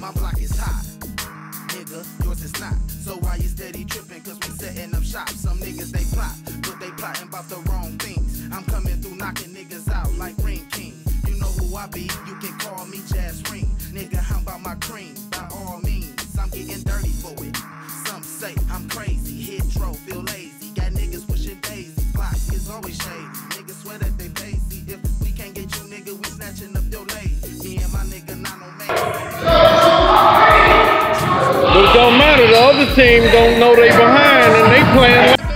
My block is hot, nigga, yours is not. So why you steady tripping? Cause we setting up shop. Some niggas they plot, but they plotting about the wrong things. I'm coming through knocking niggas out like Reem King. You know who I be, you can call me Jazz Reem. Nigga, how about my cream? By all means, I'm getting dirty for it. Some say I'm crazy, hit tro, feel lazy. Got niggas wishing daisy, block is always shady. Niggas swear that they lazy. If we can't get you, nigga, we snatching up your lady. Me and my nigga, not no man. But it don't matter, the other team don't know they behind and they playing like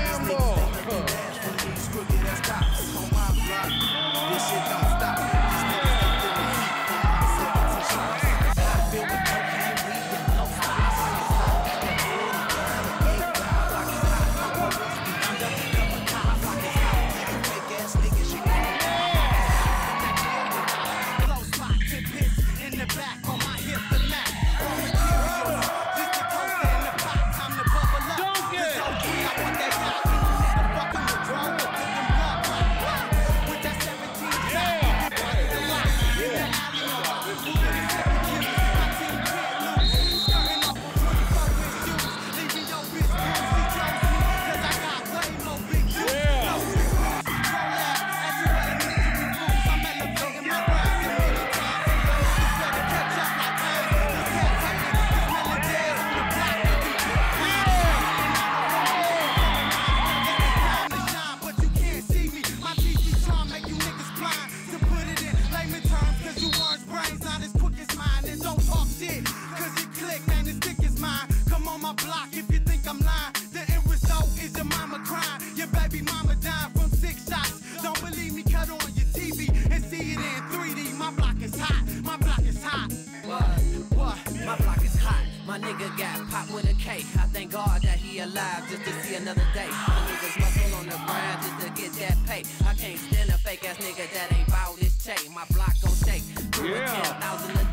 my nigga got popped with a K. I thank God that he alive just to see another day. My niggas muscle on the ground just to get that pay. I can't stand a fake ass nigga that ain't bout his check. My block gon' shake. 10,000 a